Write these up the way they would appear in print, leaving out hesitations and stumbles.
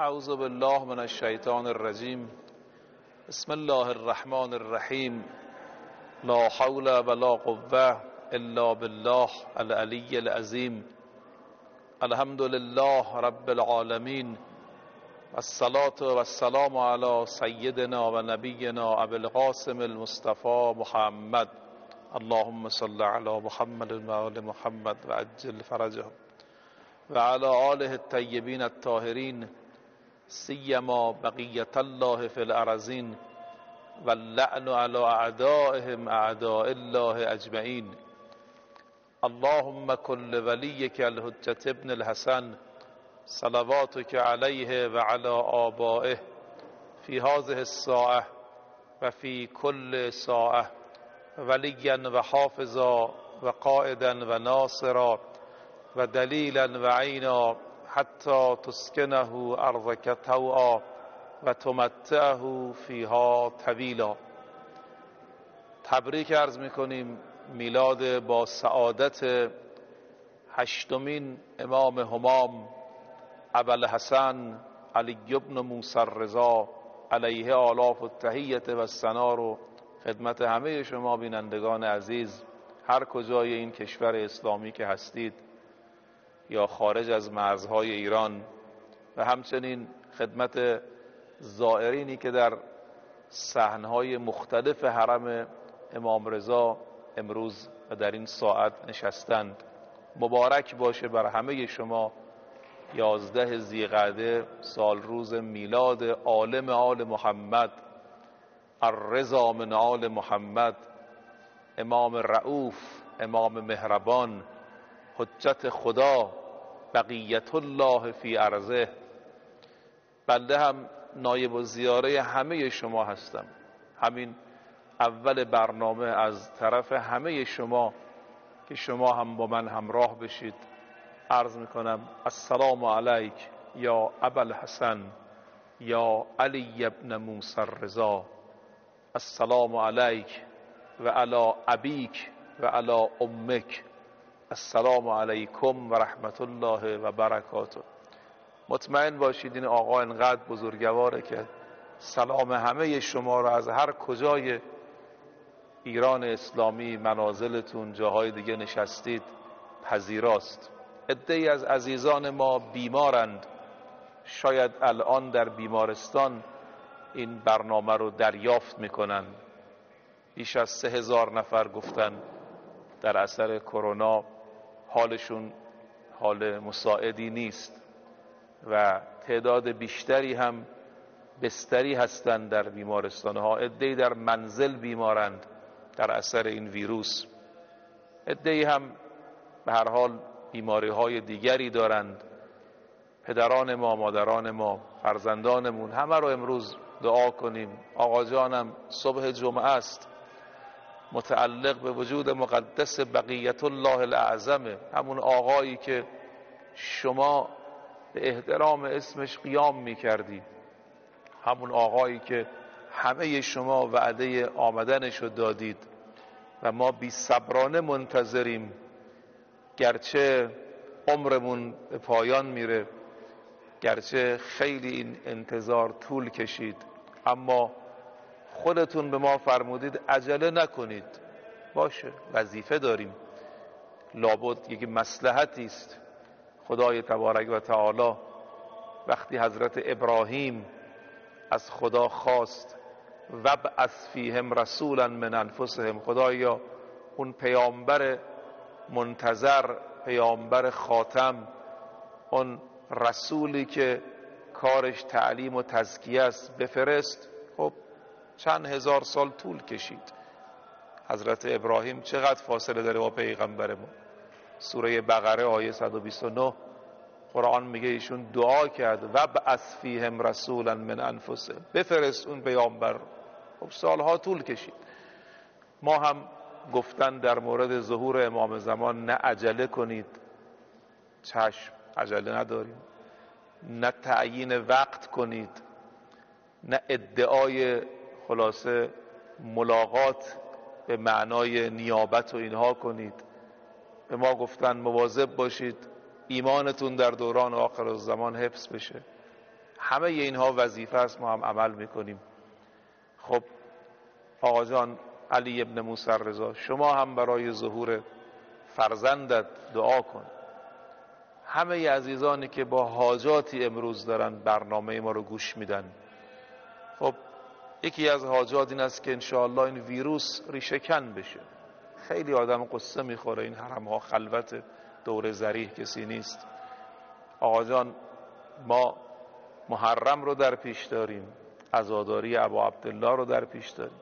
اعوذ بالله من الشیطان الرجیم. بسم الله الرحمن الرحیم. لا حول ولا قوة الا بالله العلی العظیم. الحمد لله رب العالمین والصلاة والسلام علی سیدنا و نبینا ابی القاسم المصطفى محمد. اللهم صل علی محمد و آل محمد و عجل فرجهم و علی آله الطیبین الطاهرین سیما بقیت الله فی الارضین و اللعن علی اعدائهم اعداء الله اجمعین. اللهم کن ولیک الحجة ابن الحسن صلواتک علیه و علی آبائه فی هذه الساعة و فی کل ساعة ولیا و حافظا و قائدا و ناصرا و دلیلا و عینا حتی تسکنه ارضک طوعا و تمتعه فیها طویلا. تبریک عرض میکنیم میلاد با سعادت هشتمین امام همام ابوالحسن علی بن موسی الرضا علیه آلاف التحیة و الثنا رو خدمت همه شما بینندگان عزیز هر کجای این کشور اسلامی که هستید یا خارج از مرزهای ایران و همچنین خدمت زائرینی که در صحنهای مختلف حرم امام رضا امروز و در این ساعت نشستند، مبارک باشه بر همه شما 11 ذیقعده سال روز میلاد عالم آل محمد الرضا من آل محمد، امام رؤوف، امام مهربان، حجت خدا، بقیت الله فی ارضه. بنده هم نایب الزیاره همه شما هستم. همین اول برنامه از طرف همه شما که شما هم با من همراه بشید عرض میکنم السلام علیک یا ابوالحسن یا علی ابن موسی الرضا. السلام علیک و علی ابیک و علی امک. السلام علیکم و رحمت الله و برکاته. مطمئن باشید این آقا انقدر بزرگواره که سلام همه شما را از هر کجای ایران اسلامی، منازلتون، جاهای دیگه نشستید پذیراست. عده‌ای از عزیزان ما بیمارند، شاید الان در بیمارستان این برنامه رو دریافت میکنن. بیش از 3000 نفر گفتن در اثر کرونا حالشون حال مساعدی نیست و تعداد بیشتری هم بستری هستند در بیمارستانها. عده‌ای در منزل بیمارند در اثر این ویروس. عده‌ای هم به هر حال بیماری‌های دیگری دارند. پدران ما، مادران ما، فرزندانمون، همه رو امروز دعا کنیم. آقا جانم صبح جمعه است، متعلق به وجود مقدس بقیت الله الاعظم، همون آقایی که شما به احترام اسمش قیام میکردید، همون آقایی که همه شما وعده آمدنشو دادید و ما بی صبرانه منتظریم. گرچه عمرمون به پایان میره، گرچه خیلی این انتظار طول کشید، اما خودتون به ما فرمودید عجله نکنید. باشه، وظیفه داریم، لابد یک مصلحتی است. خدای تبارک و تعالی وقتی حضرت ابراهیم از خدا خواست وابعث فیهم رسولا من انفسهم، خدایا اون پیامبر منتظر، پیامبر خاتم، اون رسولی که کارش تعلیم و تزکیه است بفرست. خب چند هزار سال طول کشید. حضرت ابراهیم چقدر فاصله داره با پیغمبر ما؟ سوره بقره آیه 129 قرآن میگه ایشون دعا کرد وابعث فیهم رسولا من انفسهم، بفرست اون پیامبر. خب سالها طول کشید. ما هم گفتن در مورد ظهور امام زمان نه عجله کنید، چشم عجله نداریم، نه تعیین وقت کنید، نه ادعای خلاصه ملاقات به معنای نیابت و اینها کنید. به ما گفتن مواظب باشید ایمانتون در دوران آخر الزمان حفظ بشه. همه اینها وظیفه است، ما هم عمل میکنیم. خب آقا جان علی ابن موسی رضا، شما هم برای ظهور فرزندت دعا کن. همه عزیزانی که با حاجاتی امروز دارن برنامه ما رو گوش میدن، خب یکی از حاجات این است که انشاءالله این ویروس ریشه کن بشه. خیلی آدم قصه میخوره، این حرم ها خلوت، دور ذریح کسی نیست. آقا جان ما محرم رو در پیش داریم، عزاداری ابا عبدالله رو در پیش داریم.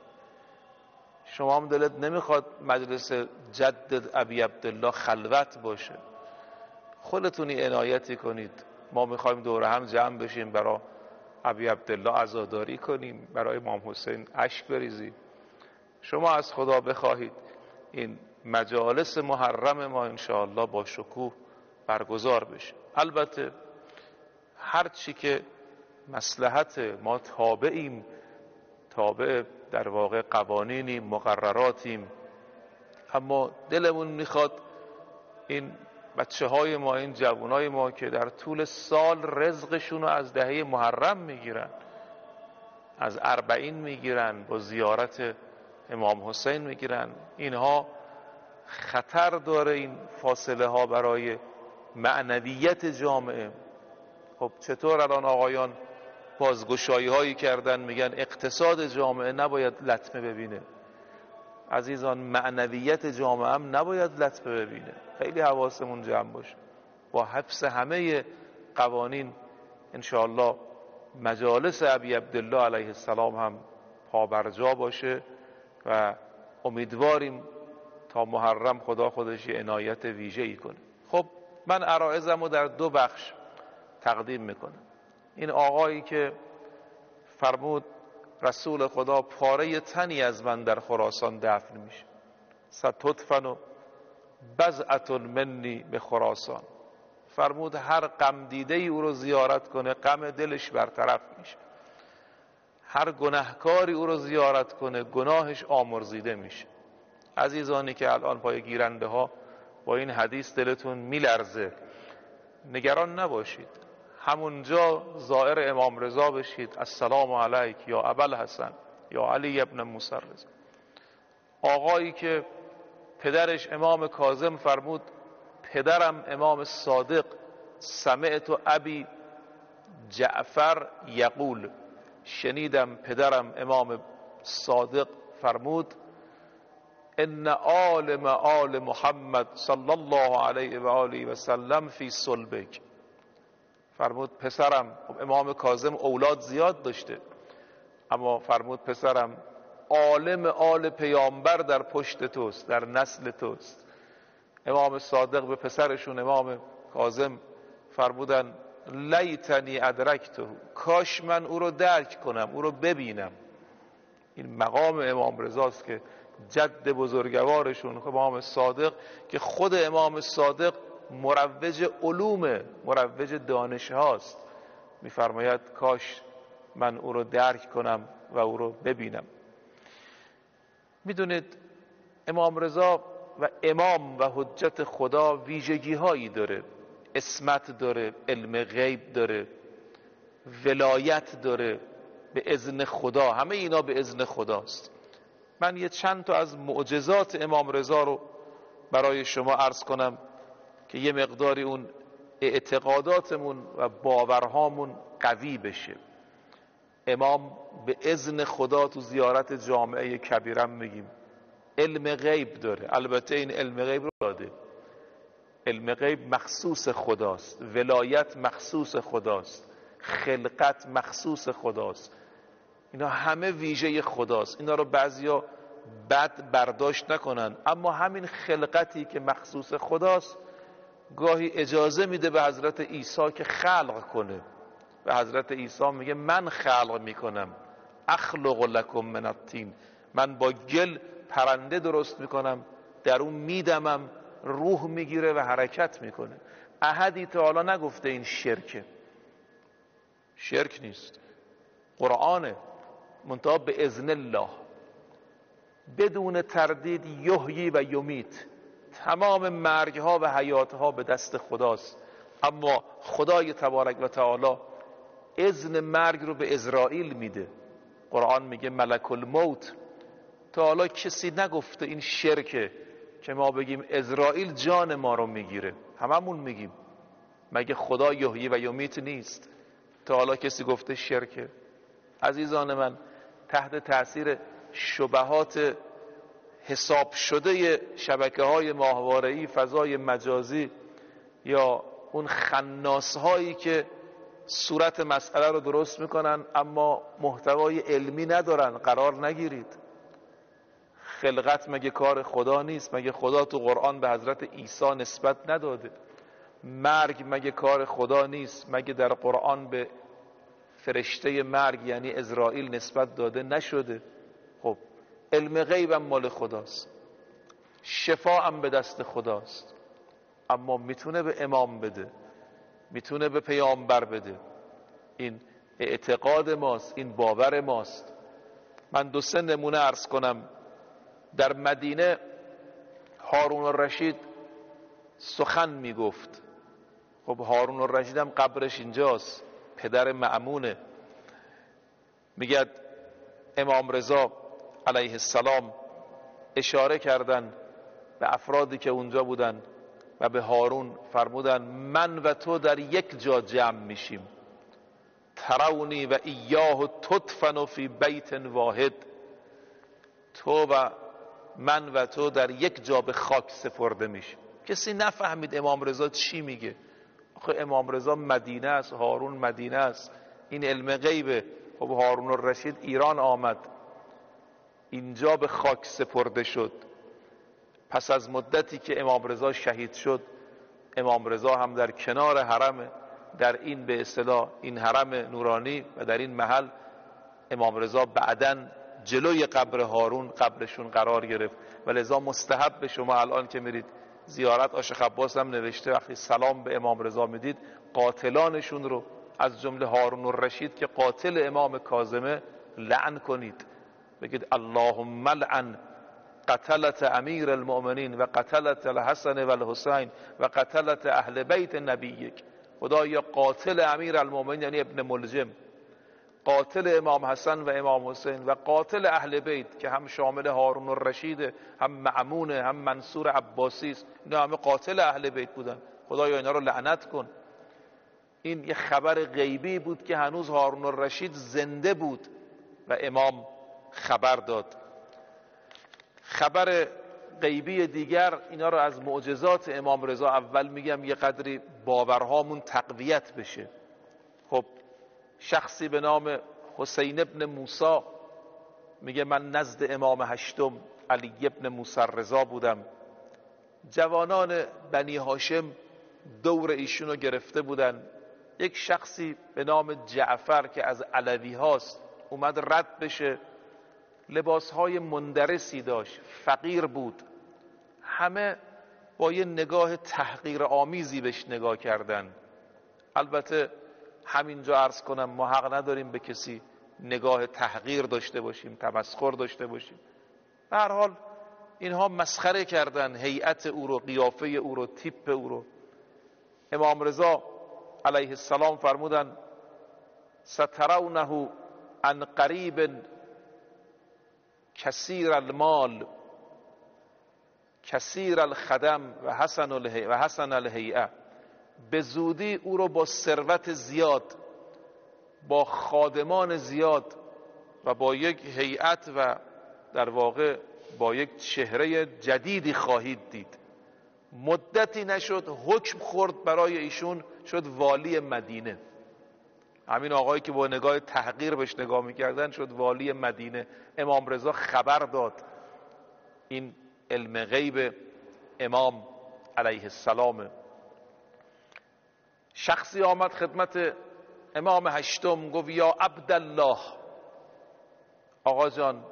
شما هم دلت نمیخواد مجلس جدد ابی عبدالله خلوت باشه، خودتونی عنایتی کنید. ما میخوایم دور هم جمع بشیم برای ابی عبدالله عزاداری کنیم، برای امام حسین اشک بریزیم. شما از خدا بخواهید این مجالس محرم ما انشاءالله با شکوه برگزار بشه. البته هر چی که مصلحت، ما تابعیم، تابع در واقع قوانینیم، مقرراتیم، اما دلمون میخواد این بچه های ما، این جوانای ما که در طول سال رزقشون رو از دهه محرم میگیرن، از 40 میگیرن، با زیارت امام حسین میگیرن، اینها خطر داره این فاصله ها برای معنویت جامعه. خب چطور الان آقایان بازگشایی هایی کردن، میگن اقتصاد جامعه نباید لطمه ببینه. عزیزان معنویت جامعه هم نباید لطمه ببینه. خیلی حواسمون جمع باشه. با حفظ همه قوانین انشاءالله مجالس ابی عبدالله علیه السلام هم پابرجا باشه و امیدواریم تا محرم خدا خودش عنایت ویژه‌ای کنه. خب من عرایضمو در 2 بخش تقدیم میکنم. این آقایی که فرمود رسول خدا پاره تنی از من در خراسان دفن میشه، ستدفن بضعة منی به خراسان، فرمود هر غم دیده ای او رو زیارت کنه غم دلش برطرف میشه، هر گناهکاری او رو زیارت کنه گناهش آمرزیده میشه. عزیزانی که الان پای گیرنده ها با این حدیث دلتون میلرزه، نگران نباشید، همونجا زائر امام رضا بشید، السلام علیک یا ابوالحسن یا علی ابن موسی رضا. آقایی که پدرش امام کاظم فرمود پدرم امام صادق سمعت ابی جعفر یقول، شنیدم پدرم امام صادق فرمود ان آل آل محمد صلی الله علیه و آله و سلم فی صلبک. فرمود پسرم، امام کاظم اولاد زیاد داشته، اما فرمود پسرم عالم آل پیامبر در پشت توست، در نسل توست. امام صادق به پسرشون امام کاظم فرمودن لیتنی ادرکته، کاش من او رو درک کنم، او رو ببینم. این مقام امام رضاست که جد بزرگوارشون امام صادق، که خود امام صادق مروج علوم، مروج دانش هاست، میفرماید کاش من او رو درک کنم و او رو ببینم. میدونید امام رضا و امام و حجت خدا ویژگی هایی داره، عصمت داره، علم غیب داره، ولایت داره به اذن خدا، همه اینا به اذن خداست. من یه چند تا از معجزات امام رضا رو برای شما عرض کنم که یه مقداری اون اعتقاداتمون و باورهامون قوی بشه. امام به اذن خدا تو زیارت جامعه کبیرم میگیم علم غیب داره، البته این علم غیب رو داده، علم غیب مخصوص خداست، ولایت مخصوص خداست، خلقت مخصوص خداست، اینا همه ویژه خداست. اینا رو بعضیا بد برداشت نکنن، اما همین خلقتی که مخصوص خداست گاهی اجازه میده به حضرت عیسی که خلق کنه. به حضرت عیسی میگه من خلق میکنم، اخلق لکم من الطین، من با گل پرنده درست میکنم، در اون میدمم، روح میگیره و حرکت میکنه. احدی تا حالا نگفته این شرکه، شرک نیست، قرآنه، منتها به اذن الله، بدون تردید یحیی و یمیت، تمام مرگ ها و حیات ها به دست خداست، اما خدای تبارک و تعالی اذن مرگ رو به اسرائیل میده. قرآن میگه ملک الموت. تا حالا کسی نگفته این شرکه که ما بگیم اسرائیل جان ما رو میگیره. هممون میگیم مگه خدا یحیی و یمیت نیست؟ تا حالا کسی گفته شرکه؟ عزیزان من، تحت تاثیر شبهات حساب شده شبکه‌های ماهواره‌ای، فضای مجازی، یا اون خناس‌هایی که صورت مسئله رو درست میکنن اما محتوای علمی ندارن، قرار نگیرید. خلقت مگه کار خدا نیست؟ مگه خدا تو قرآن به حضرت عیسی نسبت نداده؟ مرگ مگه کار خدا نیست؟ مگه در قرآن به فرشته مرگ یعنی اسرائیل نسبت داده نشده؟ خب علم غیب هم مال خداست، شفا هم به دست خداست، اما میتونه به امام بده، میتونه به پیامبر بده. این اعتقاد ماست، این باور ماست. من 2 نمونه عرض کنم. در مدینه هارون الرشید سخن میگفت. خب هارون الرشید هم قبرش اینجاست، پدر مأمونه. میگه امام رضا علیه السلام اشاره کردن به افرادی که اونجا بودن و به هارون فرمودن من و تو در یک جا جمع میشیم، ترونی و ایاه تدفن فی بیت واحد. تو و من و تو در یک جا به خاک سپرده میشیم. کسی نفهمید امام رضا چی میگه. آخه امام رضا مدینه است، هارون مدینه است، این علم غیبه. خب هارون الرشید ایران آمد، اینجا به خاک سپرده شد. پس از مدتی که امام رضا شهید شد، امام رضا هم در کنار حرم، در این به اصطلاح این حرم نورانی و در این محل امام رضا بعداً جلوی قبر هارون قبرشون قرار گرفت. و لذا مستحب به شما الان که میرید زیارت، عاشق عباس هم نوشته وقتی سلام به امام رضا میدید قاتلانشون رو از جمله هارون الرشید که قاتل امام کاظمه لعن کنید. بگید اللهم لعن قتلت امیر المؤمنین و قتلت الحسن و الحسین و قتلت اهل بیت نبیک. خدایا قاتل امیر المؤمنین یعنی ابن ملجم، قاتل امام حسن و امام حسین و قاتل اهل بیت که هم شامل هارون الرشید، هم مأمون، هم منصور عباسی است، اینا همه قاتل اهل بیت بودن. خدایا اینا رو لعنت کن. این یه خبر غیبی بود که هنوز هارون الرشید زنده بود و امام خبر داد. خبر غیبی دیگر، اینا رو از معجزات امام رضا اول میگم یه قدری باورهامون تقویت بشه. خب شخصی به نام حسین ابن موسی میگه من نزد امام هشتم علی ابن موسی رضا بودم. جوانان بنی هاشم دور ایشونو گرفته بودن. یک شخصی به نام جعفر که از علوی هاست اومد رد بشه، لباسهای مندرسی داشت، فقیر بود. همه با یه نگاه تحقیر آمیزی بهش نگاه کردن. البته همینجا عرض کنم ما حق نداریم به کسی نگاه تحقیر داشته باشیم، تمسخر داشته باشیم. به هر حال اینها مسخره کردن هیئت او رو، قیافه او رو، تیپ او رو. امام رضا علیه السلام فرمودن سترونه عن قریب کثیر المال کثیر الخدم و حسن الهیئه. به زودی او رو با ثروت زیاد، با خادمان زیاد و با یک هیئت و در واقع با یک چهره جدیدی خواهید دید. مدتی نشد حکم خورد برای ایشون، شد والی مدینه. همین آقایی که با نگاه تحقیر بهش نگاه میکردن شد والی مدینه. امام رضا خبر داد. این علم غیب امام علیه السلام. شخصی آمد خدمت امام هشتم گفت یا عبدالله، آقا جان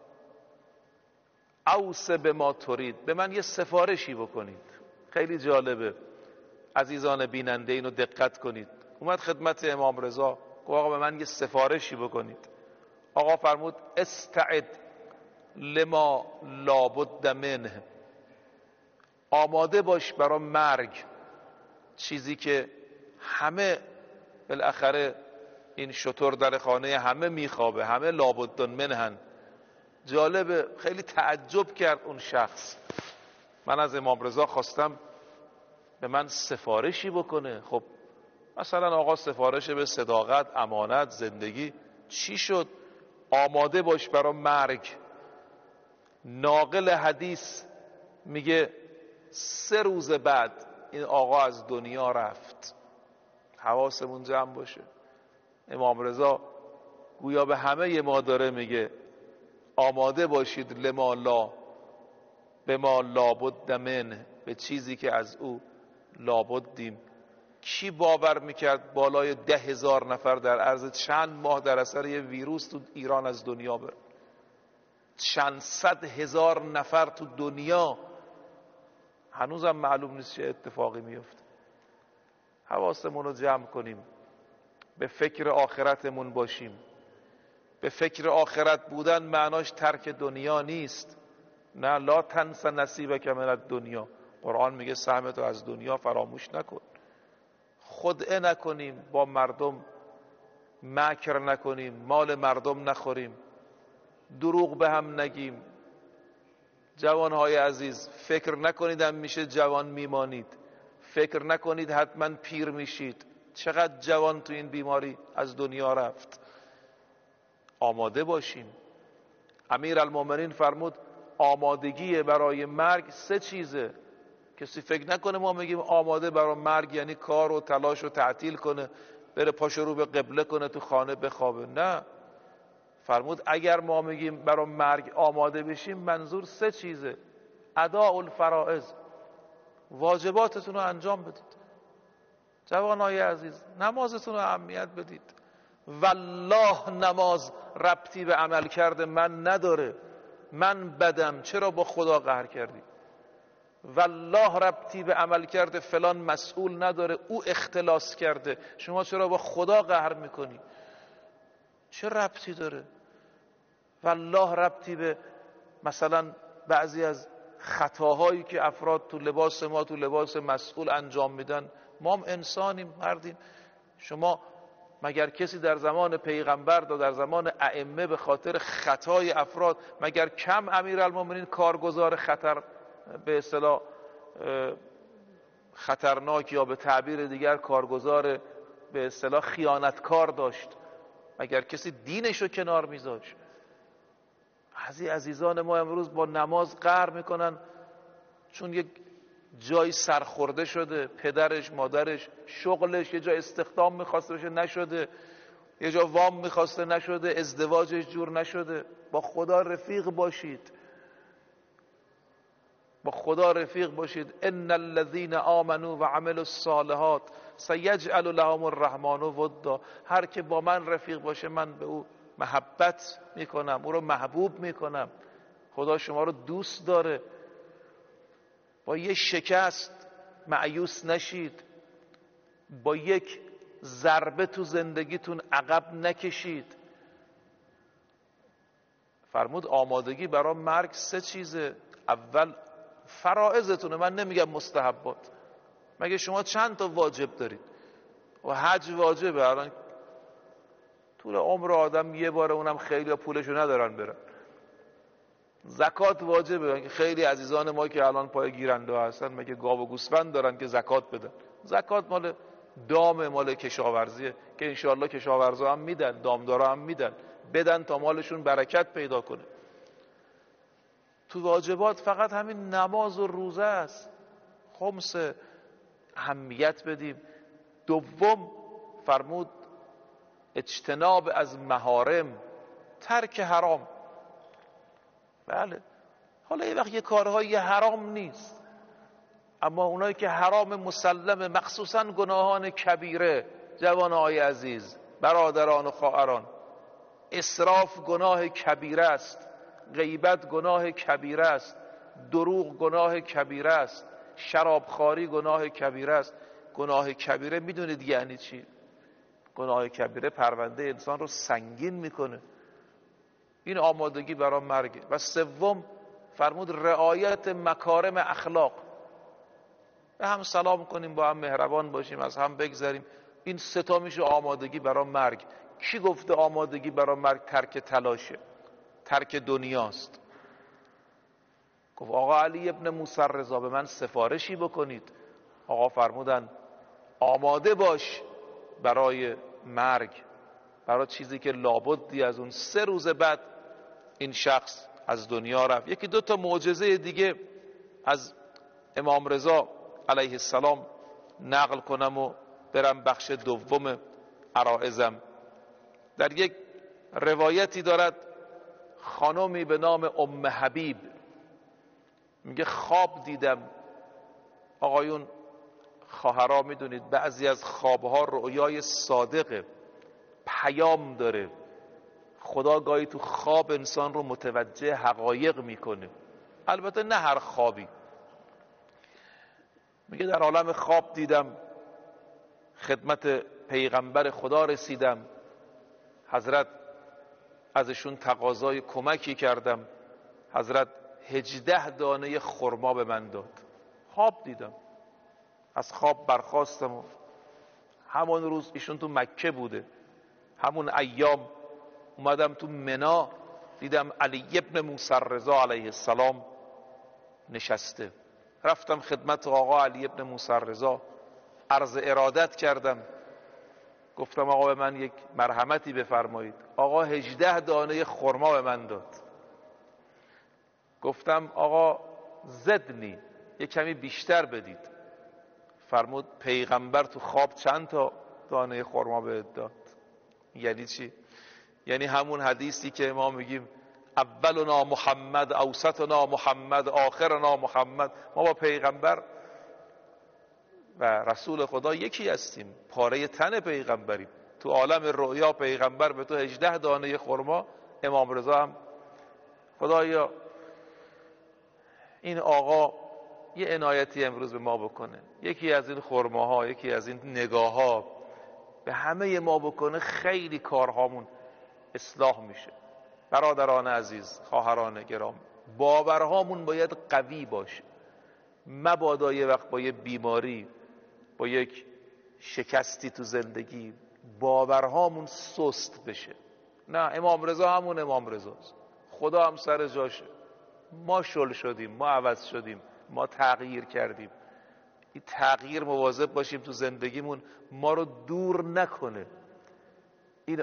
اوص به ما ترید، به من یه سفارشی بکنید. خیلی جالبه عزیزان بیننده، اینو دقت کنید. اومد خدمت امام رضا گفت آقا به من یه سفارشی بکنید. آقا فرمود استعد لما لابد منه، آماده باش برای مرگ، چیزی که همه بالاخره این شتر در خانه همه میخوابه، همه لابدن منهن. جالبه، خیلی تعجب کرد اون شخص. من از امام رضا خواستم به من سفارشی بکنه. خب مثلا آقا سفارش به صداقت، امانت، زندگی. چی شد؟ آماده باش برای مرگ. ناقل حدیث میگه 3 روز بعد این آقا از دنیا رفت. حواسمون جمع باشه. امام رضا گویا به همه ما داره میگه آماده باشید لما لا، به ما لابد من، به چیزی که از او لابدیم. کی باور میکرد بالای 10,000 نفر در عرض چند ماه در اثر یه ویروس تو ایران از دنیا بره؟ چند صد هزار نفر تو دنیا. هنوزم معلوم نیست چه اتفاقی میفته. حواسمون رو جمع کنیم، به فکر آخرتمون باشیم. به فکر آخرت بودن معناش ترک دنیا نیست. نه، لا تنس نصیبک من الدنیا. قرآن میگه سهمتو از دنیا فراموش نکن. خدعه نکنیم، با مردم مکر نکنیم، مال مردم نخوریم، دروغ به هم نگیم. جوانهای عزیز، فکر نکنید هم میشه جوان میمانید. فکر نکنید حتما پیر میشید. چقدر جوان تو این بیماری از دنیا رفت. آماده باشیم. امیرالمومنین فرمود آمادگی برای مرگ 3 چیزه. کسی فکر نکنه ما میگیم آماده برای مرگ یعنی کار و تلاش و تعطیل کنه، بره پاشو رو به قبله کنه، تو خانه بخوابه. نه، فرمود اگر ما میگیم برای مرگ آماده بشیم منظور 3 چیزه. اداء الفرائض، واجباتتون رو انجام بدید. جوانای عزیز، نمازتون رو اهمیت بدید. والله نماز ربطی به عمل کرده من نداره. من بدم، چرا با خدا قهر کردی؟ والله ربطی به عمل کرده فلان مسئول نداره، او اختلاس کرده، شما چرا با خدا قهر میکنی؟ چه ربطی داره؟ والله ربطی به مثلا بعضی از خطاهایی که افراد تو لباس ما، تو لباس مسئول انجام میدن. ما هم انسانیم، مردیم. شما مگر کسی در زمان پیغمبر و در زمان ائمه به خاطر خطای افراد مگر کم امیرالمومنین کارگزار خطر به اصطلاح خطرناک یا به تعبیر دیگر کارگزار به اصطلاح خیانتکار داشت؟ مگر کسی دینشو کنار میذاشت؟ عزیزان ما امروز با نماز قهر میکنن چون یک جای سرخورده شده، پدرش، مادرش، شغلش، یه جا استخدام میخواسته بشه نشده، یه جا وام میخواسته نشده، ازدواجش جور نشده. با خدا رفیق باشید، با خدا رفیق باشید. ان الذين آمنوا وعملوا الصالحات سيجعل لهم الرحمن ودا. هر که با من رفیق باشه من به او محبت میکنم، او رو محبوب میکنم. خدا شما رو دوست داره. با یک شکست مایوس نشید، با یک ضربه تو زندگیتون عقب نکشید. فرمود آمادگی برای مرگ 3 چیزه. اول فرائضتونه، من نمیگم مستحبات. مگه شما چند تا واجب دارید؟ و حج واجبه، الان طول عمر آدم یه بار، اونم خیلی پولشو ندارن برن. زکات واجبه، خیلی عزیزان ما که الان پای گیرنده هستن مگه گاو و گوسفند دارن که زکات بدن؟ زکات مال دام، مال کشاورزیه که انشاءالله کشاورزا هم میدن، دامدارا هم میدن، بدن تا مالشون برکت پیدا کنه. تو واجبات فقط همین نماز و روزه است. خمس اهمیت بدیم. دوم فرمود اجتناب از محارم، ترک حرام. بله، حالا یه وقت یه کارهای حرام نیست، اما اونایی که حرام مسلمه، مخصوصا گناهان کبیره، جوانهای عزیز، برادران و خواهران، اسراف گناه کبیره است، غیبت گناه کبیره است، دروغ گناه کبیره است، شرابخواری گناه کبیره است. گناه کبیره میدونید یعنی چی؟ گناه کبیره پرونده انسان رو سنگین میکنه. این آمادگی برای مرگ. و سوم فرمود رعایت مکارم اخلاق. به هم سلام کنیم، با هم مهربان باشیم، از هم بگذریم، این سه تا میشه آمادگی برای مرگ. کی گفته آمادگی برای مرگ ترک تلاشه، ترک دنیاست؟ گفت آقا علی ابن موسی رضا به من سفارشی بکنید. آقا فرمودن آماده باش برای مرگ، برای چیزی که لابدی از اون 3 روز بعد این شخص از دنیا رفت. یکی 2 تا معجزه دیگه از امام رضا علیه السلام نقل کنم و برم بخش دوم عرائزم. در یک روایتی دارد خانمی به نام ام حبیب میگه خواب دیدم. آقایون خواهرها میدونید بعضی از خوابها رؤیای صادقه، پیام داره. خدا گاهی تو خواب انسان رو متوجه حقایق میکنه، البته نه هر خوابی. میگه در عالم خواب دیدم خدمت پیغمبر خدا رسیدم، حضرت ازشون تقاضای کمکی کردم، حضرت 18 دانه خرما به من داد. خواب دیدم، از خواب برخاستم و همون روز ایشون تو مکه بوده، همون ایام اومدم تو منا دیدم علی ابن موسی رضا علیه السلام نشسته. رفتم خدمت آقا علی ابن موسی رضا، عرض ارادت کردم، گفتم آقا به من یک مرحمتی بفرمایید. آقا 18 دانه خرما به من داد. گفتم آقا زدنی، یک کمی بیشتر بدید. فرمود پیغمبر تو خواب چند تا دانه خرما بهت داد؟ یعنی چی؟ یعنی همون حدیثی که ما میگیم اولنا محمد، اوسطنا محمد، آخرنا محمد. ما با پیغمبر و رسول خدا یکی هستیم، پاره تن پیغمبریم. تو عالم رؤیا پیغمبر به تو 18 دانه خرما، امام رضا هم. خدایا این آقا یه عنایتی امروز به ما بکنه، یکی از این خرماها، یکی از این نگاهها به همه ما بکنه، خیلی کارهامون اصلاح میشه. برادران عزیز، خواهران گرام، باورهامون باید قوی باشه. مبادا یه وقت با یه بیماری، با یک شکستی تو زندگی باورهامون سست بشه. نه، امام رضا همون امام رضاست، خدا هم سر جاشه. ما شل شدیم، ما عوض شدیم، ما تغییر کردیم. این تغییر مواظب باشیم تو زندگیمون ما رو دور نکنه. این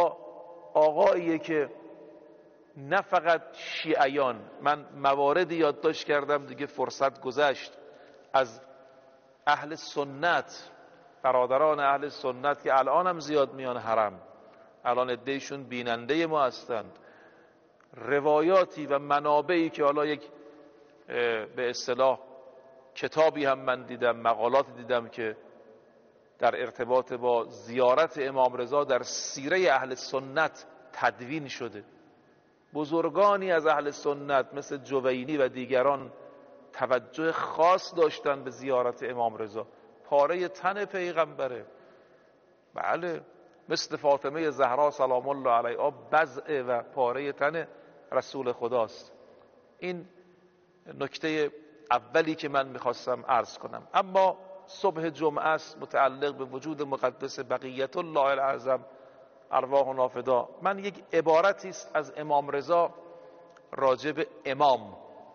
آقاییه که نه فقط شیعیان، من مواردی یادداشت کردم دیگه فرصت گذشت، از اهل سنت، برادران اهل سنت که الان هم زیاد میان حرم، الان عده‌شون بیننده ما هستند، روایاتی و منابعی که حالا یک به اصطلاح کتابی هم من دیدم، مقالاتی دیدم که در ارتباط با زیارت امام رضا در سیره اهل سنت تدوین شده. بزرگانی از اهل سنت مثل جوینی و دیگران توجه خاص داشتن به زیارت امام رضا. پاره تن پیغمبره، بله، مثل فاطمه زهرا سلام الله علیها بضع و پاره تن رسول خداست. این نکته اولی که من میخواستم عرض کنم. اما صبح جمعه است، متعلق به وجود مقدس بقیت الله الاعظم ارواحنا فدا. من یک عبارتی است از امام رضا راجع به امام.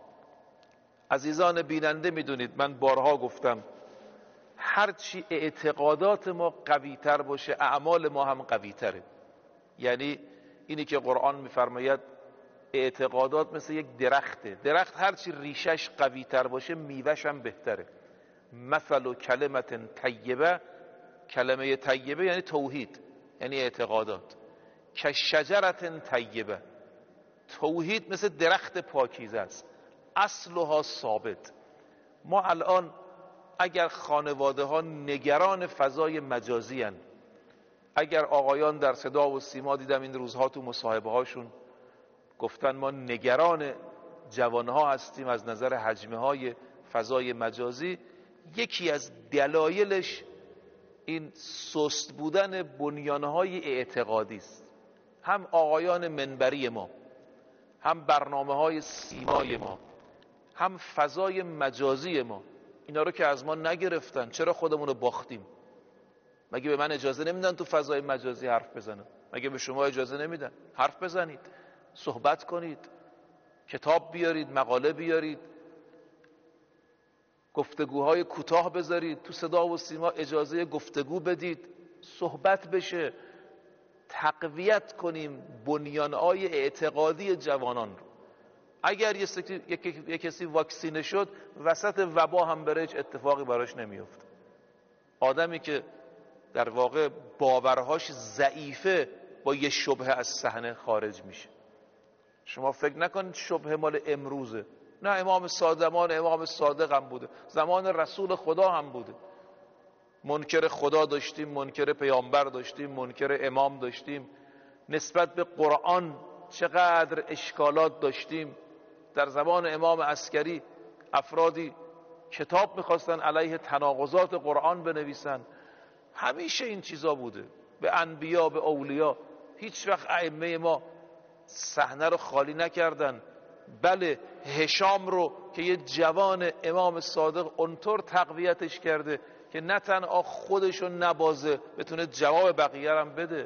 عزیزان بیننده میدونید من بارها گفتم هرچی اعتقادات ما قوی تر باشه اعمال ما هم قوی تره. یعنی اینی که قرآن میفرماید اعتقادات مثل یک درخته، درخت هرچی ریشش قوی تر باشه میوهش هم بهتره. مثل کلمت طیبه، کلمه طیبه یعنی توحید، یعنی اعتقادات. که شجرت طیبه، توحید مثل درخت پاکیزه است، اصلها ثابت. ما الان اگر خانواده ها نگران فضای مجازی هن، اگر آقایان در صدا و سیما دیدم این روزها تو مصاحبه هاشون گفتن ما نگران جوانها هستیم از نظر حجمه های فضای مجازی، یکی از دلایلش این سست بودن بنیانهای اعتقادی است. هم آقایان منبری ما، هم برنامه های سیمای ما، هم فضای مجازی ما، اینا رو که از ما نگرفتن، چرا خودمون رو باختیم؟ مگه به من اجازه نمیدن تو فضای مجازی حرف بزنم؟ مگه به شما اجازه نمیدن حرف بزنید، صحبت کنید، کتاب بیارید، مقاله بیارید، گفتگوهای کوتاه بذارید، تو صدا و سیما اجازه گفتگو بدید، صحبت بشه، تقویت کنیم بنیانهای اعتقادی جوانان رو. اگر یک کسی واکسینه شد وسط وبا هم بره هیچ اتفاقی براش نمیفته. آدمی که در واقع باورهاش ضعیفه با یه شبهه از صحنه خارج میشه. شما فکر نکنید شبهه مال امروزه، نه، امام صادق هم بوده، زمان رسول خدا هم بوده. منکر خدا داشتیم، منکر پیامبر داشتیم، منکر امام داشتیم، نسبت به قرآن چقدر اشکالات داشتیم. در زمان امام عسکری افرادی کتاب میخواستن علیه تناقضات قرآن بنویسن. همیشه این چیزا بوده، به انبیا، به اولیا. هیچ وقت ائمه ما صحنه رو خالی نکردن. بله، هشام رو که یه جوان امام صادق اونطور تقویتش کرده که نه تنها خودشو نبازه، بتونه جواب بقیه هم بده.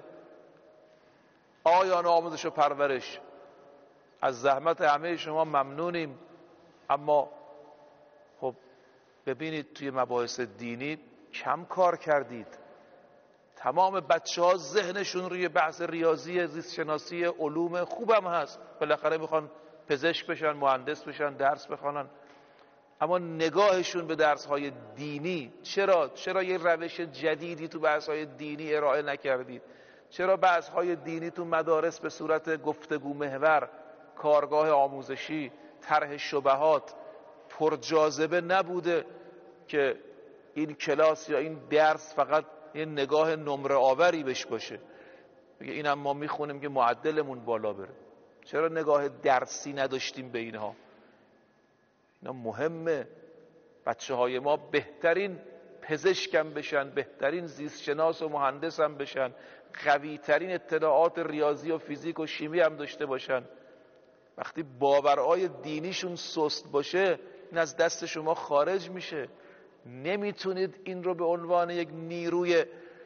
آیان آموزش و پرورش، از زحمت همه شما ممنونیم، اما خب ببینید توی مباحث دینی کم کار کردید. تمام بچه ها ذهنشون روی بحث ریاضی، زیستشناسی، علوم خوبم هست، بالاخره میخوان پزشک بشن، مهندس بشن، درس بخونن، اما نگاهشون به درس‌های دینی چرا یه روش جدیدی تو بحث‌های دینی ارائه نکردید؟ چرا بحث‌های دینی تو مدارس به صورت گفتگو محور، کارگاه آموزشی، طرح شبهات پرجاذبه نبوده که این کلاس یا این درس فقط یه نگاه نمره آوری بهش باشه، بگه اینم ما میخونیم که معدلمون بالا بره؟ چرا نگاه درسی نداشتیم به اینها؟ اینا مهمه. بچه های ما بهترین پزشکم بشن، بهترین زیستشناس و مهندس هم بشن، قوی ترین اطلاعات ریاضی و فیزیک و شیمی هم داشته باشن. وقتی باورهای دینیشون سست باشه این از دست شما خارج میشه. نمیتونید این رو به عنوان یک نیروی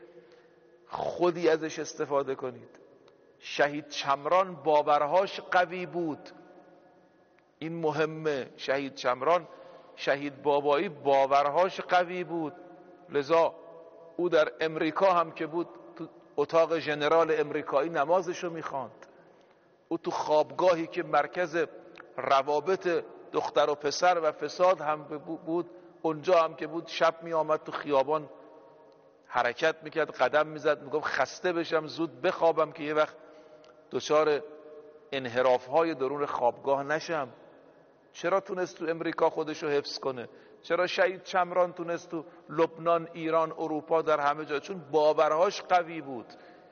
خودی ازش استفاده کنید. شهید چمران باورهاش قوی بود، این مهمه. شهید چمران، شهید بابایی باورهاش قوی بود، لذا او در امریکا هم که بود تو اتاق ژنرال امریکایی نمازشو میخواند. او تو خوابگاهی که مرکز روابط دختر و پسر و فساد هم بود، اونجا هم که بود شب می آمد تو خیابان حرکت میکرد، قدم میزد، میگفت خسته بشم زود بخوابم که یه وقت دچار انحراف‌های درون خوابگاه نشم. چرا تونست تو امریکا خودشو حفظ کنه؟ چرا شهید چمران تونست تو لبنان، ایران، اروپا، در همه جا؟ چون باورهاش قوی بود.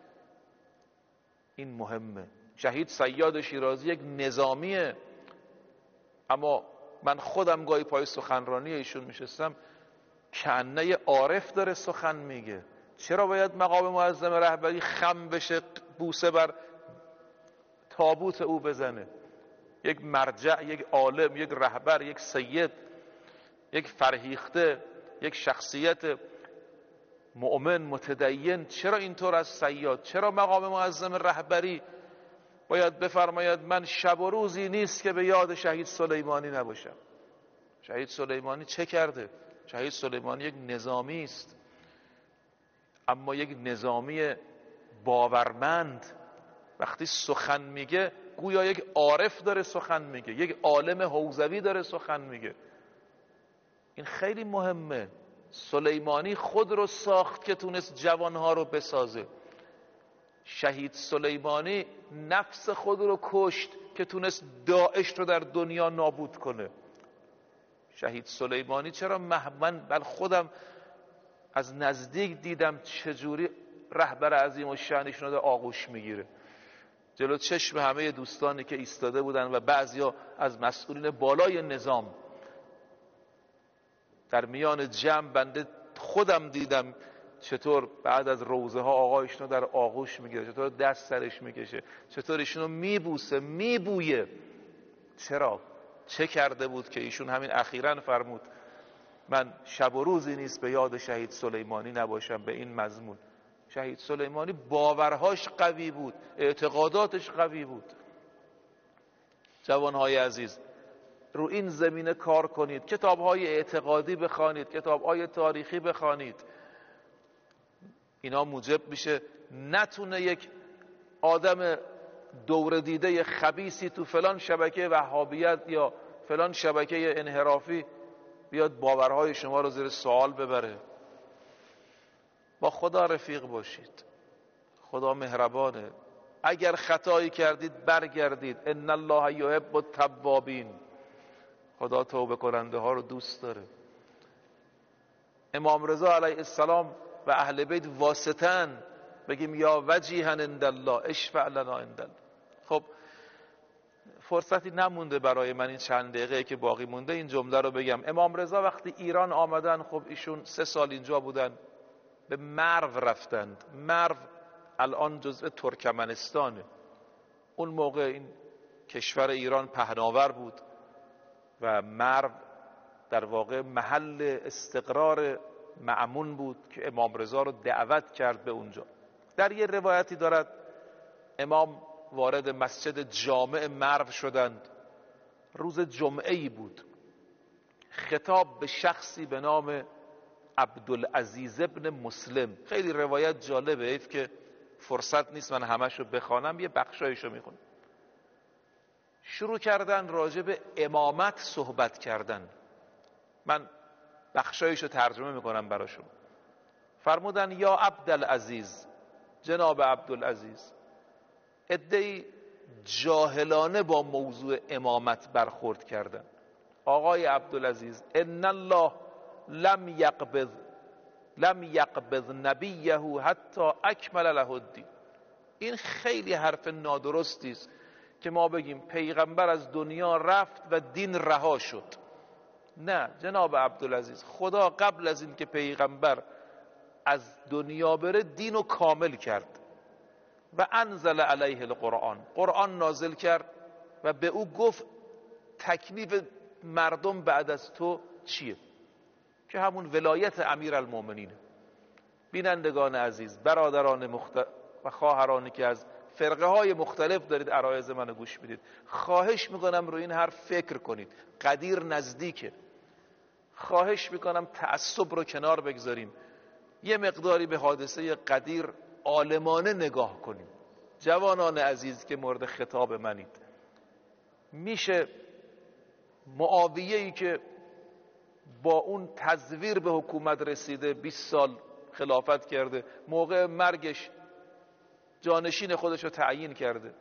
این مهمه. شهید صیاد شیرازی یک نظامیه، اما من خودم گاهی پای سخنرانی ایشون میشستم کنه یه عارف داره سخن میگه. چرا باید مقام معظم رهبری خم بشه، بوسه بر تابوت او بزنه؟ یک مرجع، یک عالم، یک رهبر، یک سید، یک فرهیخته، یک شخصیت مؤمن متدین، چرا اینطور از صیاد؟ چرا مقام معظم رهبری باید بفرماید من شب و روزی نیست که به یاد شهید سلیمانی نباشم؟ شهید سلیمانی چه کرده؟ شهید سلیمانی یک نظامی است، اما یک نظامی باورمند. وقتی سخن میگه گویا یک عارف داره سخن میگه، یک عالم حوزوی داره سخن میگه. این خیلی مهمه. سلیمانی خود رو ساخت که تونست جوانها رو بسازه. شهید سلیمانی نفس خود رو کشت که تونست داعش رو در دنیا نابود کنه. شهید سلیمانی چرا من خودم از نزدیک دیدم چجوری رهبر عظیم و شأنشون رو در آغوش میگیره جلو چشم همه دوستانی که ایستاده بودن و بعضیا از مسئولین بالای نظام. در میان جمع بنده خودم دیدم چطور بعد از روزه ها آقایشون رو در آغوش میگیره، چطور دست سرش میکشه، چطور ایشون رو میبوسه، میبویه. چرا؟ چه کرده بود که ایشون همین اخیراً فرمود من شب و روزی نیست به یاد شهید سلیمانی نباشم به این مضمون. شهید سلیمانی باورهاش قوی بود، اعتقاداتش قوی بود. جوانهای عزیز، رو این زمینه کار کنید، کتاب‌های اعتقادی بخوانید، کتاب‌های تاریخی بخوانید. اینا موجب میشه نتونه یک آدم دور دیده خبیثی تو فلان شبکه وهابیت یا فلان شبکه انحرافی بیاد باورهای شما رو زیر سوال ببره. با خدا رفیق باشید، خدا مهربانه. اگر خطایی کردید برگردید، ان الله یحب التوابین، خدا توبه کننده ها رو دوست داره. امام رضا علیه السلام و اهل بیت واسطن، بگیم یا وجیها عند الله اشفع لنا عند الله. خب فرصتی نمونده برای من این چند دقیقه که باقی مونده این جمله رو بگم. امام رضا وقتی ایران آمدن، خب ایشون 3 سال اینجا بودن، به مرو رفتند. مرو الان جزء ترکمنستانه. اون موقع این کشور ایران پهناور بود و مرو در واقع محل استقرار مأمون بود که امام رضا رو دعوت کرد به اونجا. در یه روایتی دارد امام وارد مسجد جامع مرو شدند، روز جمعه‌ای بود. خطاب به شخصی به نام عبدالعزیز ابن مسلم. خیلی روایت جالبه، حیف که فرصت نیست من همشو بخوانم، یه بخشایشو میخونم. شروع کردن راجع به امامت صحبت کردن. من بخشایشو ترجمه میکنم براشون. فرمودن یا عبدالعزیز، جناب عبدالعزیز، عده‌ای جاهلانه با موضوع امامت برخورد کردن. آقای عبدالعزیز، ان الله لم یقبض نبیه حتی اکمل له الدین. این خیلی حرف نادرستی است که ما بگیم پیغمبر از دنیا رفت و دین رها شد. نه جناب عبدالعزیز، خدا قبل از این که پیغمبر از دنیا بره دین رو کامل کرد و انزل علیه القرآن، قرآن نازل کرد و به او گفت تکلیف مردم بعد از تو چیه، که همون ولایت امیرالمومنینه. بینندگان عزیز، برادران و خواهرانی که از فرقه های مختلف دارید عرایض منو گوش میدید، خواهش میکنم روی این حرف فکر کنید. قدیر نزدیکه. خواهش میکنم تعصب رو کنار بگذاریم، یه مقداری به حادثه قدیر عالمانه نگاه کنیم. جوانان عزیز که مورد خطاب منید، میشه معاویه‌ای که با اون تزویر به حکومت رسیده، 20 سال خلافت کرده، موقع مرگش جانشین خودش رو تعیین کرده،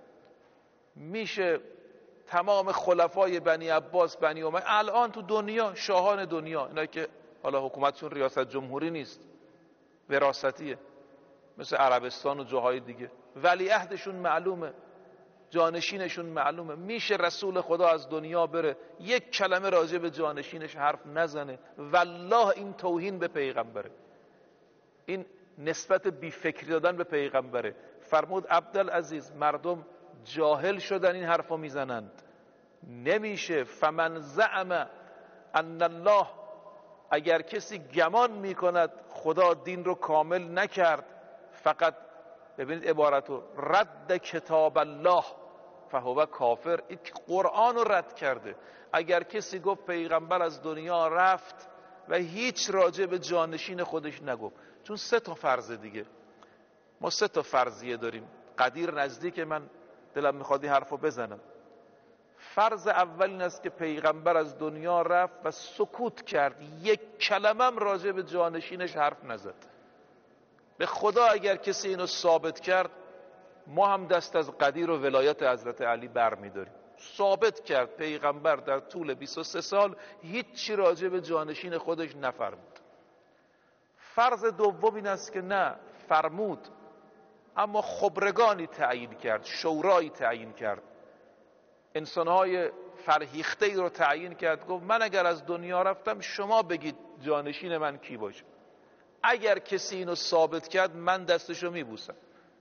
میشه تمام خلفای بنی عباس، بنی امیه، الان تو دنیا شاهان دنیا، اینا که حالا حکومتشون ریاست جمهوری نیست، وراثتیه، مثل عربستان و جاهای دیگه، ولیعهدشون معلومه، جانشینشون معلومه. میشه رسول خدا از دنیا بره، یک کلمه راجع به جانشینش حرف نزنه؟ والله این توهین به پیغمبره، این نسبت بی فکری دادن به پیغمبره. فرمود عبدالعزیز، مردم جاهل شدن این حرفو میزنند. نمیشه. فمن زعم ان الله، اگر کسی گمان میکند خدا دین رو کامل نکرد، فقط ببینید عبارتو، رد کتاب الله فهو کافر، این قرآن رو رد کرده. اگر کسی گفت پیغمبر از دنیا رفت و هیچ راجع به جانشین خودش نگفت، چون 3 تا فرض دیگه، ما 3 تا فرضیه داریم. قدیر نزدیک، من دلم میخواد این حرفو بزنم. فرض اول این است که پیغمبر از دنیا رفت و سکوت کرد، یک کلمه هم راجع به جانشینش حرف نزد. به خدا اگر کسی اینو ثابت کرد، ما هم دست از قدیر و ولایت حضرت علی بر می‌داریم. ثابت کرد پیغمبر در طول 23 سال هیچی راجع به جانشین خودش نفرمود. فرض دوم این است که نه، فرمود اما خبرگانی تعیین کرد، شورایی تعیین کرد، انسانهای فرهیخته‌ای رو تعیین کرد. گفت من اگر از دنیا رفتم شما بگید جانشین من کی باشه. اگر کسی اینو ثابت کرد من دستشو میبوسم.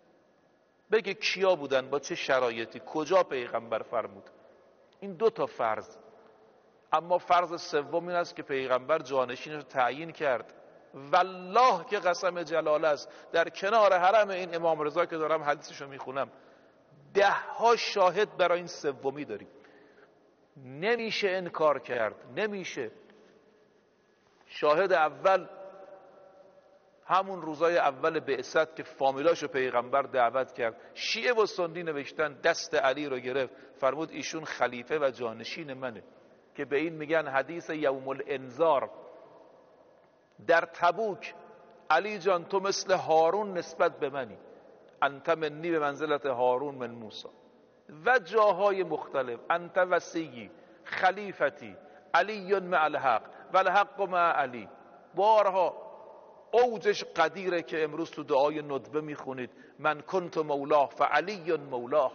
بگه کیا بودن، با چه شرایطی، کجا پیغمبر فرمود. این 2 تا فرض. اما فرض سوم این است که پیغمبر جانشینش رو تعیین کرد. والله که قسم جلال است، در کنار حرم این امام رضا که دارم حدیثش رو میخونم 10 ها شاهد برای این سومی داریم. نمیشه انکار کرد، نمیشه. شاهد اول همون روزای اول بعثت که فامیلاشو پیغمبر دعوت کرد، شیعه و سنی نوشتن دست علی رو گرفت فرمود ایشون خلیفه و جانشین منه، که به این میگن حدیث یوم الانذار. در تبوک علی جان تو مثل هارون نسبت به منی، انت منی به منزلت هارون من موسی. و جاهای مختلف انت وصیی خلیفتی علی مع الحق و الحق مع علی. بارها اوجش قدیره که امروز تو دعای ندبه میخونید من کنت مولاه فعلی مولاه.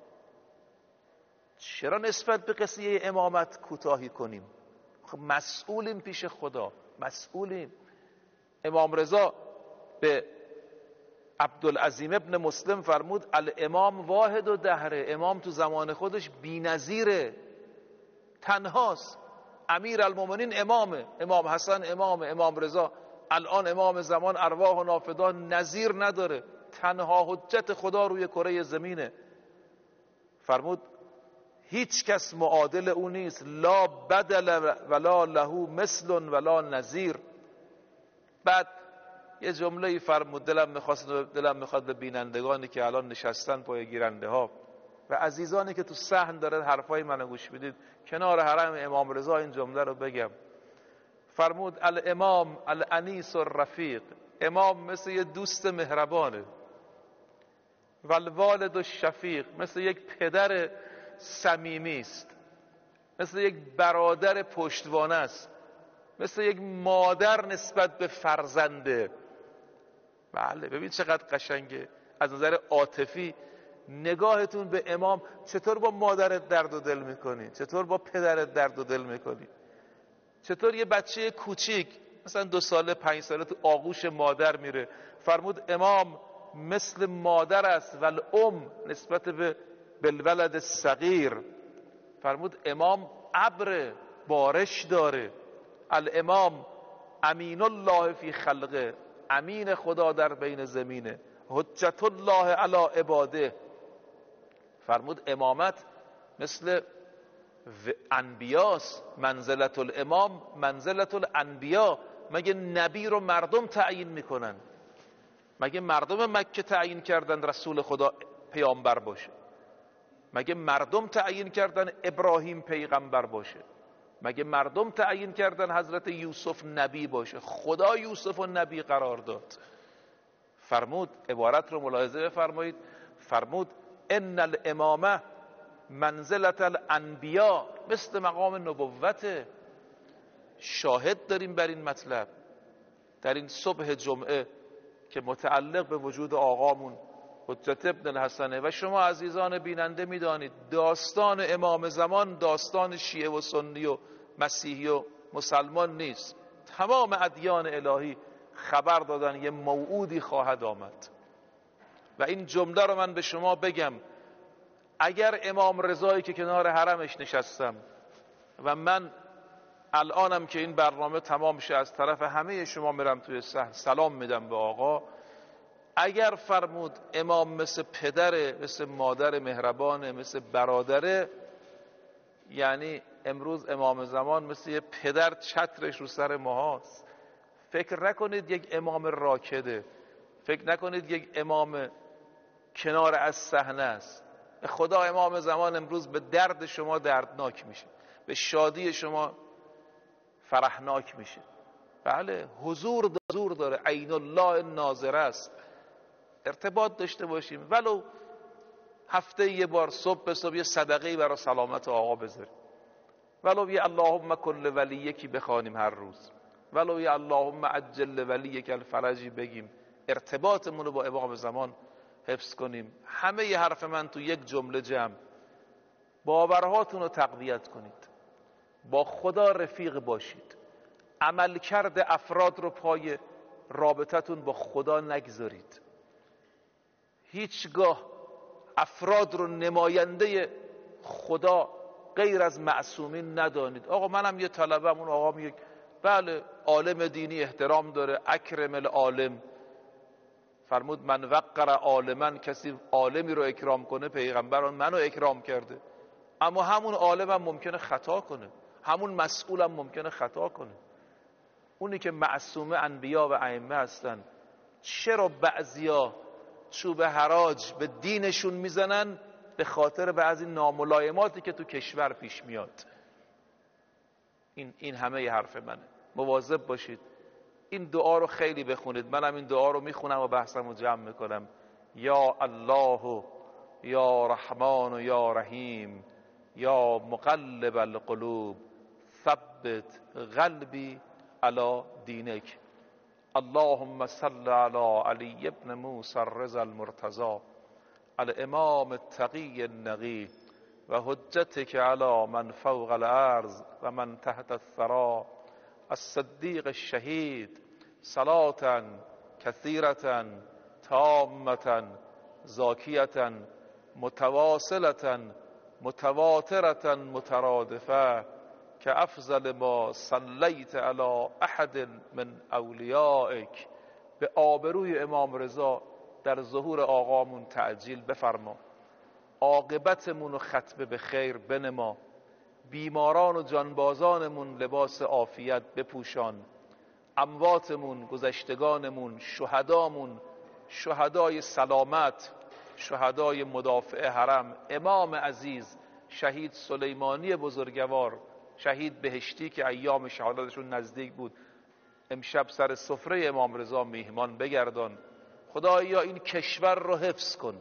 چرا نسبت به قضیه امامت کوتاهی کنیم؟ خب مسئولیم پیش خدا، مسئولیم. امام رضا به عبدالعظیم ابن مسلم فرمود الامام واحد و دهره، امام تو زمان خودش بی‌نظیره، تنهاست. امیر المومنین امامه، امام حسن امامه، امام رضا الان امام زمان ارواح و نافدان نظیر نداره، تنها حجت خدا روی کره زمینه. فرمود هیچ کس معادل او نیست، لا بدل ولا له مثل ولا نظیر. بعد یه جمله فرمود دلم میخواد به بینندگانی که الان نشستن پای گیرنده ها و عزیزانی که تو صحن داره حرفای منو گوش میدید کنار حرم امام رضا این جمله رو بگم. فرمود الامام الانیس الرفیق، امام مثل یه دوست مهربانه، و الوالد الشفیق مثل یک پدر صمیمی است، مثل یک برادر پشتوانه است، مثل یک مادر نسبت به فرزنده. بله ببین چقدر قشنگه از نظر عاطفی نگاهتون به امام. چطور با مادرت درد و دل میکنی؟ چطور با پدرت درد و دل میکنی؟ چطور یه بچه کوچیک مثلا 2 ساله 5 ساله تو آغوش مادر میره؟ فرمود امام مثل مادر است و الام نسبت به بالولد الصغیر. فرمود امام ابر بارش داره. الامام امین الله فی خلقه، امین خدا در بین زمینه، حجت الله علی عباده. فرمود امامت مثل انبیاست، منزلت الامام منزلت الانبیا. مگه نبی رو مردم تعیین میکنن؟ مگه مردم مکه تعیین کردن رسول خدا پیامبر باشه؟ مگه مردم تعیین کردن ابراهیم پیغمبر باشه؟ مگه مردم تعیین کردن حضرت یوسف نبی باشه؟ خدا یوسف و نبی قرار داد. فرمود عبارت رو ملاحظه بفرمایید، فرمود ان الامامه منزلت الانبیا، مثل مقام نبوته. شاهد داریم بر این مطلب در این صبح جمعه که متعلق به وجود آقامون حجت ابن الحسنه. و شما عزیزان بیننده میدانید داستان امام زمان داستان شیعه و سنی و مسیحی و مسلمان نیست. تمام ادیان الهی خبر دادن یه موعودی خواهد آمد. و این جمله رو من به شما بگم، اگر امام رضایی که کنار حرمش نشستم و من الانم که این برنامه تمام شه از طرف همه شما میرم توی صحن سلام میدم به آقا، اگر فرمود امام مثل پدره، مثل مادر مهربانه، مثل برادره، یعنی امروز امام زمان مثل یه پدر چترش رو سر ماهاست. فکر نکنید یک امام راکده، فکر نکنید یک امام کنار از صحنه است. خدا امام زمان امروز به درد شما دردناک میشه، به شادی شما فرحناک میشه. بله حضور داره، عین الله ناظر است. ارتباط داشته باشیم، ولو هفته یه بار صبح به صبح یه صدقه‌ای برای سلامت آقا بذاریم، ولو یه اللهم کل ولیکی بخوانیم هر روز، ولو یه اللهم عجل ولیک الفرجی بگیم، ارتباطمون رو با امام زمان حفظ کنیم. همه ی حرف من تو یک جمله جمع، باورهاتون رو تقویت کنید، با خدا رفیق باشید، عمل کرده افراد رو پای رابطتون با خدا نگذارید. هیچگاه افراد رو نماینده خدا غیر از معصومین ندانید. آقا منم یه طلبم، اون آقا میگه بله عالم دینی احترام داره، اکرم العالم، فرمود من وقر عالما، کسی عالمی رو اکرام کنه پیغمبر منو اکرام کرده. اما همون عالم هم ممکنه خطا کنه، همون مسئول هم ممکنه خطا کنه. اونی که معصوم انبیا و ائمه هستن، چرا بعضیا چوب حراج به دینشون میزنن؟ به خاطر بعضی ناملایماتی که تو کشور پیش میاد. این همه ی حرف منه. مواظب باشید. این دعا رو خیلی بخونید. منم این دعا رو میخونم و بحثم رو جمع میکنم. یا الله یا رحمان و یا رحیم یا مقلب القلوب ثبت قلبی علی دینک. اللهم صل علی علی ابن موسی الرضا المرتضی الامام التقی النقی و حجتك علی من فوق الارض و من تحت الثرى الصدیق الشهید صلاة کثیرة تامة زاکیة متواصلة متواترة مترادفة كأفضل ما صلیت علی احد من اولیائک. به آبروی امام رضا در ظهور آقامون تعجیل بفرما، عاقبتمون رو ختم به خیر بنما، بیماران و جانبازانمون لباس عافیت بپوشان، امواتمون، گذشتگانمون، شهدامون، شهدای سلامت، شهدای مدافع حرم، امام عزیز شهید سلیمانی بزرگوار، شهید بهشتی که ایام شهادتشون نزدیک بود، امشب سر سفره امام رضا میهمان بگردان. خدایا این کشور رو حفظ کن،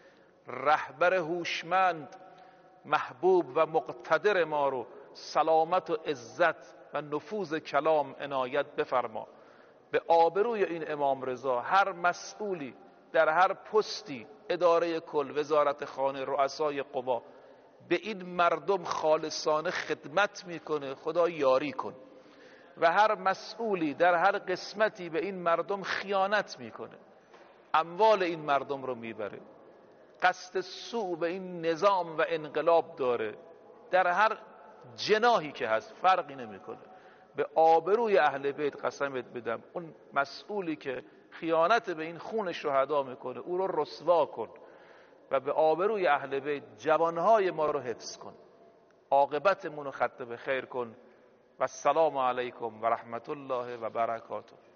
رهبر هوشمند محبوب و مقتدر ما رو سلامت و عزت و نفوذ کلام عنایت بفرما. به آبروی این امام رضا هر مسئولی در هر پستی، اداره کل، وزارت خانه، رؤسای قوا، به این مردم خالصانه خدمت میکنه، خدا یاری کن. و هر مسئولی در هر قسمتی به این مردم خیانت میکنه، اموال این مردم رو میبره، قصد سوء به این نظام و انقلاب داره، در هر جناحی که هست فرقی نمیکنه. به آبروی اهل بیت قسمت بدم، اون مسئولی که خیانت به این خون شهدا میکنه او رو رسوا کن و به آبروی اهل بیت جوانهای ما رو حفظ کن، عاقبتمون رو ختم به خیر کن. و السلام علیکم و رحمت الله و برکاته.